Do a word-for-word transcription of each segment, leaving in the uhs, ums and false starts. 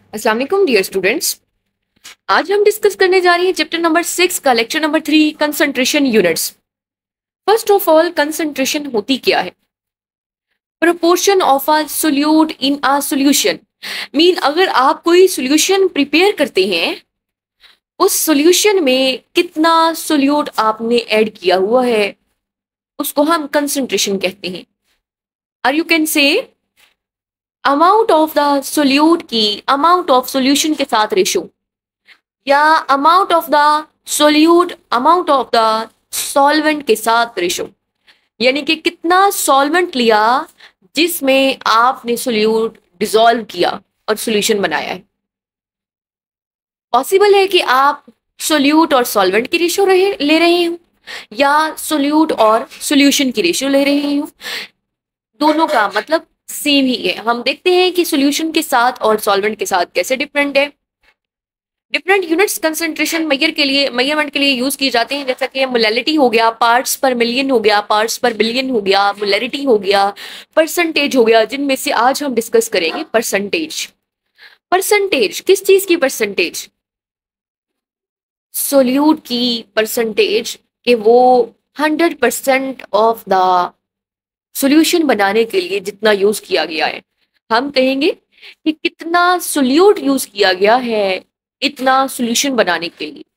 अस्सलाम वालेकुम dear students. आज हम डिस्कस करने जा रही हैं चैप्टर नंबर सिक्स का lecture number three, concentration units. First of all, concentration होती क्या है? Proportion of a solute in a solution. Mean अगर आप कोई सॉल्यूशन प्रिपेयर करते हैं, उस सॉल्यूशन में कितना सोल्यूट आपने ऐड किया हुआ है, उसको हम कंसंट्रेशन कहते हैं। और you can say amount of the solute की अमाउंट ऑफ सॉल्यूशन के साथ रेशो, या amount of the solute amount of the solvent के साथ रेशो, यानी कि कितना सॉल्वेंट लिया जिसमें आपने सोल्यूट डिसॉल्व किया और सॉल्यूशन बनाया है। पॉसिबल है कि आप सोल्यूट और सॉल्वेंट की रेशो रहे ले रहे हो, या सोल्यूट और सॉल्यूशन की रेशो ले रहे हो। दोनों का मतलब सेम ही है। हम देखते हैं कि सॉल्यूशन के साथ और सॉल्वेंट के साथ कैसे डिफरेंट है। डिफरेंट यूनिट्स कंसंट्रेशन मेजर के लिए मेजरमेंट के लिए यूज किए जाते हैं, जैसा कि मोलैरिटी हो गया, पार्ट्स पर मिलियन हो गया, पार्ट्स पर बिलियन हो गया, मोलैरिटी हो गया, परसेंटेज हो गया, जिनमें से आज हम डिस्कस करेंगे परसेंटेज। परसेंटेज किस चीज की परसेंटेज? सोल्यूट की परसेंटेज, कि वो hundred percent of the solution बनाने के लिए जितना यूज किया गया है। हम कहेंगे कि कितना सोल्यूट यूज किया गया है इतना सॉल्यूशन बनाने के लिए।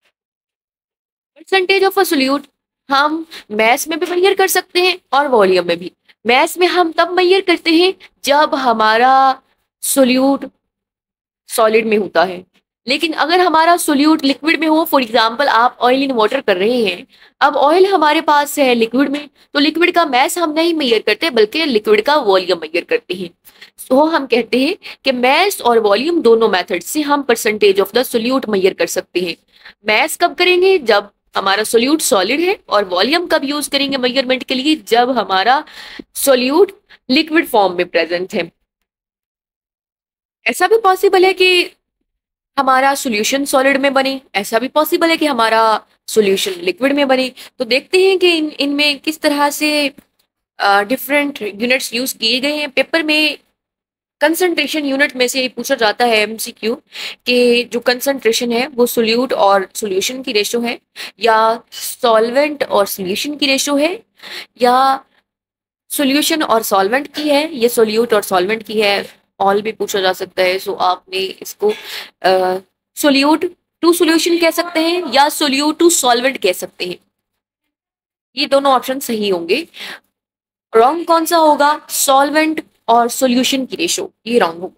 परसेंटेज ऑफ अ सोल्यूट हम मैस में भी मेजर कर सकते हैं और वॉल्यूम में भी। मैस में हम तब मेजर करते हैं जब हमारा सोल्यूट सॉलिड में होता है, लेकिन अगर हमारा सोल्यूट लिक्विड में हो, फॉर एग्जांपल आप ऑयल इन वाटर कर रहे हैं, अब ऑयल हमारे पास है लिक्विड में, तो लिक्विड का मैस हम नहीं मेजर करते बल्कि लिक्विड का वॉल्यूम मेजर करते हैं। तो हम कहते हैं कि मैस और वॉल्यूम दोनों मेथड से हम percentage of the solute measure कर सकते हैं। मैस कब करेंगे? जब हमारा सोल्यूट सॉलिड है, और वॉल्यूम कब यूज करेंगे मेजरमेंट के लिए? जब हमारा सोल्यूट लिक्विड फॉर्म में प्रेजेंट है। ऐसा भी पॉसिबल है कि हमारा सॉल्यूशन सॉलिड में बने, ऐसा भी पॉसिबल है कि हमारा सॉल्यूशन लिक्विड में बने। तो देखते हैं कि इन इनमें किस तरह से डिफरेंट यूनिट्स यूज किए गए हैं। पेपर में कंसंट्रेशन यूनिट में से पूछा जाता है एमसीक्यू कि जो कंसंट्रेशन है वो सोल्यूट और सॉल्यूशन की रेशो है, या सॉल्वेंट और सॉल्यूशन की रेशो है, या सॉल्यूशन और सॉल्वेंट की है, ये सोल्यूट और सॉल्वेंट की है। ऑल भी पूछा जा सकता है। सो आपने इसको सोल्यूट टू सॉल्यूशन कह सकते हैं या सोल्यूट टू सॉल्वेंट कह सकते हैं। ये दोनों ऑप्शन सही होंगे। रॉन्ग कौन सा होगा? सॉल्वेंट और सॉल्यूशन की रेशो, ये रॉन्ग होगा।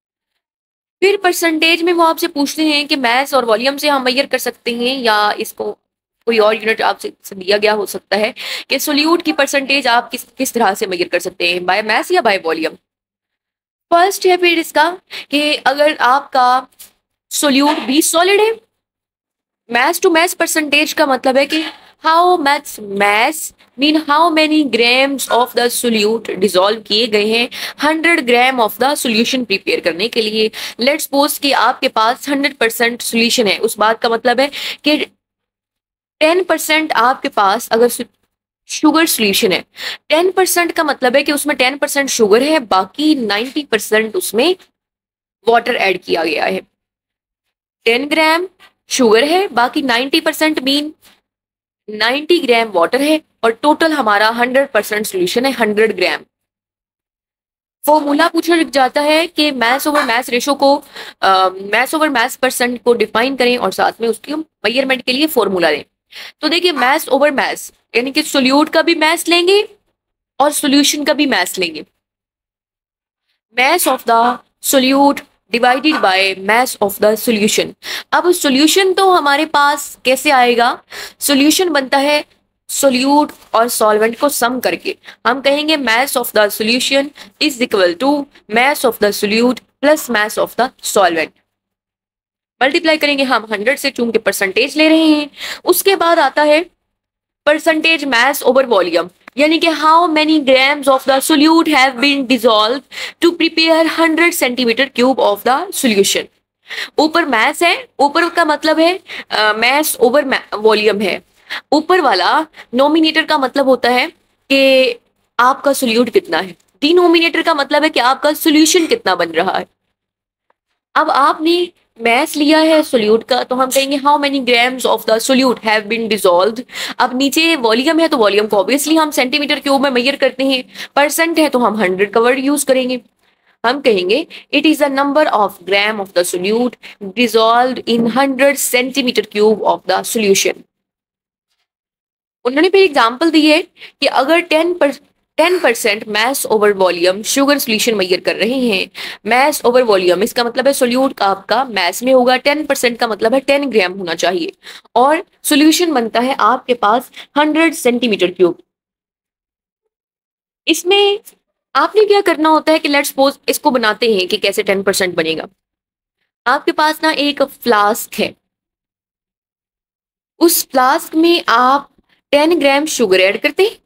फिर परसेंटेज में वो आपसे पूछते हैं कि मैस और वॉल्यूम से हम मेजर कर सकते हैं, या इसको कोई और यूनिट आपसे दिया गया हो सकता है कि सोल्यूट की परसेंटेज आप किस किस तरह से मेजर कर सकते हैं, बाय मैस या बाय वॉल्यूम। फर्स्ट है फिर इसका कि अगर आपका सोल्यूट भी सॉलिड है, मैस टू मैस परसेंटेज का मतलब है कि how much mass mean how many grams of the solute dissolve किए गए हैं hundred gram of the solution prepare करने के लिए। लेट्स सपोज कि आपके पास हंड्रेड परसेंट सोल्यूशन है, उस बात का मतलब है कि टेन परसेंट आपके पास अगर शुगर सोल्यूशन है, टेन परसेंट का मतलब है कि उसमें टेन परसेंट शुगर है, बाकी नाइन्टी परसेंट उसमें वाटर ऐड किया गया है। टेन ग्राम शुगर है, बाकी ninety percent mean ninety gram water है, और टोटल हमारा हंड्रेड परसेंट सोल्यूशन है हंड्रेड ग्राम। फॉर्मूला पूछा जाता है कि मैस ओवर मैस रेशो को मैस ओवर मैस परसेंट को डिफाइन करें और साथ में उसकी मेजरमेंट के लिए फॉर्मूला दें। तो देखिए, मैस ओवर मैस यानी कि सोल्यूट का भी मैस लेंगे और सॉल्यूशन का भी मैस लेंगे। Mass of the solute divided by mass of the solution. अब सॉल्यूशन तो हमारे पास कैसे आएगा? सॉल्यूशन बनता है सोल्यूट और सॉल्वेंट को सम करके। हम कहेंगे mass of the solution is equal to mass of the solute plus mass of the solvent. Multiply करेंगे हम हंड्रेड से, चूंकि परसेंटेज ले रहे हैं। उसके बाद आता है परसेंटेज मैस ओवर वॉल्यूम, यानी कि how many grams of the solute have been dissolve to prepare hundred centimetre cube of the solution. ऊपर मैस है, ऊपर का मतलब है मैस ओवर वॉल्यूम है। ऊपर वाला नोमिनेटर का मतलब होता है कि आपका सोल्यूट कितना है, डिनोमिनेटर का मतलब है कि आपका सॉल्यूशन कितना बन रहा है। अब आपने मैथ लिया है सोल्यूट का, तो हम कहेंगे how many grams of the solute have been dissolved. अब नीचे वॉल्यूम है तो वॉल्यूम को ऑब्वियसली हम सेंटीमीटर क्यूब में मेजर करते हैं, परसेंट है तो हम हंड्रेड का वर्ड यूज करेंगे। हम कहेंगे it is the number of gram of the solute dissolved in hundred centimetre cube of the solution. उन्होंने फिर एग्जाम्पल दी है कि अगर टेन पर ten percent mass over volume sugar solution measure कर रहे हैं, मैस ओवर वॉल्यूम इसका मतलब है सोल्यूट का आपका मैस में होगा, टेन परसेंट का मतलब है टेन ग्राम होना चाहिए, और सोल्यूशन बनता है आपके पास हंड्रेड सेंटीमीटर क्यूब। इसमें आपने क्या करना होता है कि लेट्स सपोज इसको बनाते हैं कि कैसे टेन परसेंट बनेगा। आपके पास ना एक फ्लास्क है, उस फ्लास्क में आप टेन ग्राम शुगर ऐड करते हैं,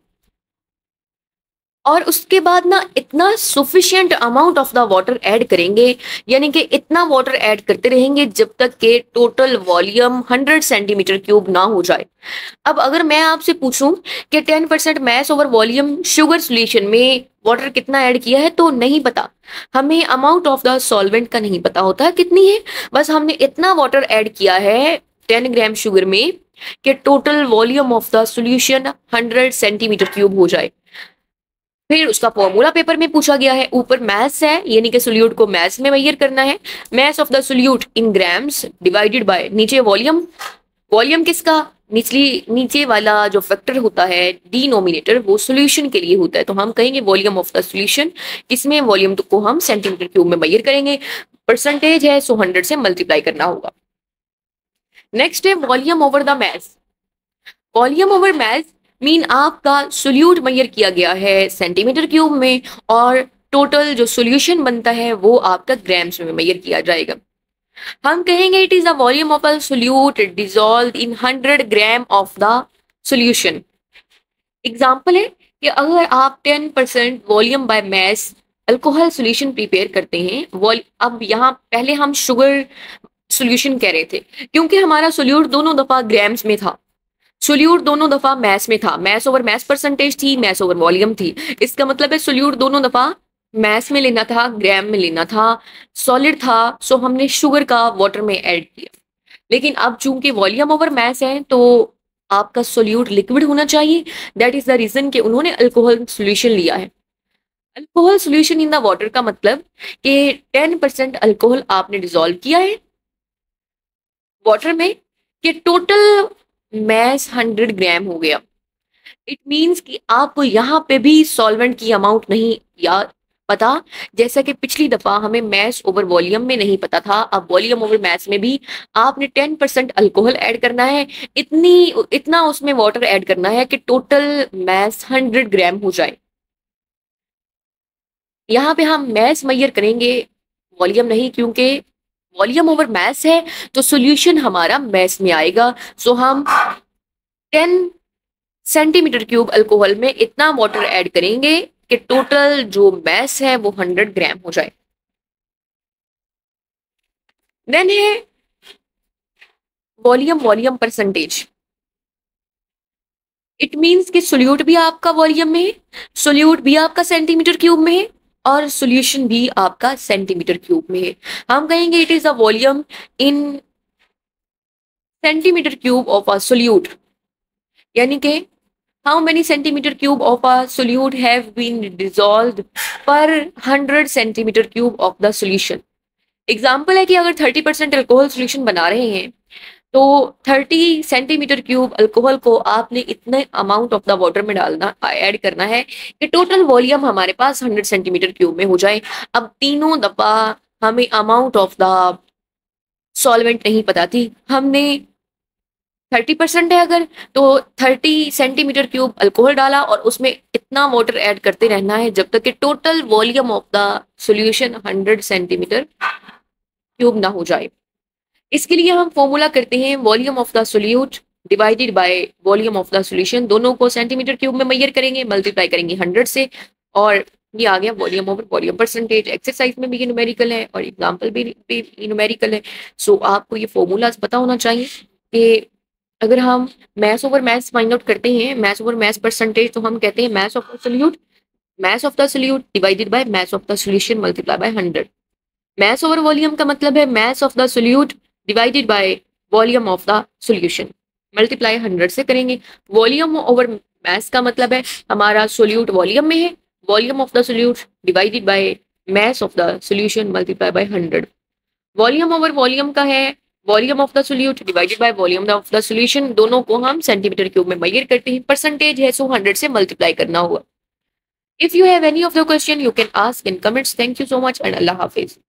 और उसके बाद ना इतना sufficient amount of the water add करेंगे, यानी कि इतना वाटर ऐड करते रहेंगे जब तक के total volume hundred centimetre cube ना हो जाए। अब अगर मैं आपसे पूछूं कि ten percent mass over volume sugar solution में वाटर कितना ऐड किया है, तो नहीं पता, हमें अमाउंट ऑफ द सॉल्वेंट का नहीं पता होता कितनी है, बस हमने इतना वाटर ऐड किया है टेन ग्राम शुगर में कि total volume of the solution hundred centimetre cube हो जाए। फिर उसका फॉर्मूला पेपर में पूछा गया है, ऊपर मैथ्स है यानी कि सोल्यूट को मैथ्स में मेजर करना है, mass of the solute in grams divided by नीचे वॉल्यूम। वॉल्यूम किसका, निचली नीचे वाला जो फैक्टर होता है डिनोमिनेटर वो सोल्यूशन के लिए होता है, तो हम कहेंगे वॉल्यूम ऑफ द सोल्यूशन, किसमें वॉल्यूम को हम सेंटीमीटर क्यूब में मेजर करेंगे, परसेंटेज है सो हंड्रेड से मल्टीप्लाई करना होगा। नेक्स्ट है volume over the mass. Volume over mass mean आपका सोल्यूट मेजर किया गया है सेंटीमीटर क्यूब में, और टोटल जो सोल्यूशन बनता है वो आपका ग्राम्स में मेजर किया जाएगा। हम कहेंगे it is the volume of a solute dissolved in hundred gram of the solution. Example है कि अगर आप ten percent volume by mass alcohol solution prepare करते हैं, वॉल अब यहाँ पहले हम शुगर सोल्यूशन कह रहे थे क्योंकि हमारा सोल्यूट दोनों दफा ग्राम्स में था, सोल्यूट दोनों दफा मैस में था, मैस ओवर मैस परसेंटेज थी, मैस ओवर वॉल्यूम थी, इसका मतलब है सोल्यूट दोनों दफा मैस में लेना था, ग्राम में लेना था, सॉलिड था, सो हमने शुगर का वाटर में ऐड किया। लेकिन अब चूंकि वॉल्यूम ओवर मैस है तो आपका सोल्यूट लिक्विड होना चाहिए, दैट इज द रीजन कि उन्होंने अल्कोहल सोल्यूशन लिया है। Alcohol solution in the water का मतलब कि टेन परसेंट अल्कोहल आपने डिसॉल्व किया है वाटर में, कि टोटल मैस हंड्रेड ग्राम हो गया। इट मीन्स कि आपको यहाँ पे भी सॉल्वेंट की अमाउंट नहीं याद पता, जैसा कि पिछली दफा हमें मैस ओवर वॉल्यूम में नहीं पता था, अब वॉल्यूम ओवर मैस में भी आपने टेन परसेंट अल्कोहल ऐड करना है, इतनी इतना उसमें वाटर ऐड करना है कि टोटल मैस हंड्रेड ग्राम हो जाए। यहाँ पे हम मैस मेजर करेंगे, वॉल्यूम नहीं, क्योंकि वॉल्यूम ओवर मैस है तो सोल्यूशन हमारा मैस में आएगा। सो हम टेन सेंटीमीटर क्यूब अल्कोहल में इतना वाटर ऐड करेंगे कि टोटल जो मैस है वो हंड्रेड ग्राम हो जाए। देन है volume volume percentage. It means कि सोल्यूट भी आपका वॉल्यूम में है, सोल्यूट भी आपका सेंटीमीटर क्यूब में है, और सोल्यूशन भी आपका सेंटीमीटर क्यूब में है। हम कहेंगे it is a volume in centimetre cube of a solute, यानी कि how many centimetre cube of a solute have been dissolved per hundred centimetre cube of the solution. Example है कि अगर थर्टी परसेंट अल्कोहल सोल्यूशन बना रहे हैं तो thirty centimetre cube alcohol को आपने इतने अमाउंट ऑफ द वाटर में डालना ऐड करना है कि टोटल वॉल्यूम हमारे पास हंड्रेड सेंटीमीटर क्यूब में हो जाए। अब तीनों दफा हमें अमाउंट ऑफ द सॉल्वेंट नहीं पता थी, हमने थर्टी परसेंट है अगर तो थर्टी सेंटीमीटर क्यूब अल्कोहल डाला और उसमें इतना वाटर ऐड करते रहना है जब तक कि total volume of the solution hundred centimetre cube ना हो जाए। इसके लिए हम फॉर्मूला करते हैं volume of the solute divided by volume of the solution, दोनों को सेंटीमीटर क्यूब में मेजर करेंगे, मल्टीप्लाई करेंगे हंड्रेड से, और ये आ गया volume over volume percentage. Exercise में भी ये न्यूमेरिकल है और एग्जाम्पल भी, भी न्यूमेरिकल है। सो आपको ये फॉर्मूलाज पता होना चाहिए कि अगर हम mass over mass find out करते हैं, मैस ओवर मैस परसेंटेज, तो हम कहते हैं mass of the solute, mass of the solute divided by mass of the solution multiply by hundred. Mass over volume का मतलब है mass of the solute divided by volume of the solution, multiply hundred से करेंगे। Volume over mess का मतलब है हमारा solute volume में है, volume of the solute divided by mass of the solution multiply by hundred. Volume over volume का है volume of the solute divided by volume of the solution, दोनों को हम सेंटीमीटर क्यूब में मेजर करते हैं, परसेंटेज है सो हंड्रेड से मल्टीप्लाई करना होगा। If you have any of the question, you can ask in comments. Thank you so much and Allah Hafiz.